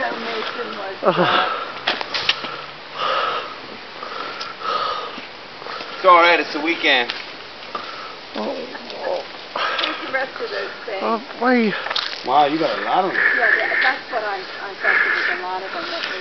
donation was It's alright, it's the weekend. Here's the rest of those things. Wait. Wow, you got a lot of them. Yeah, that's what I thought there was a lot of them.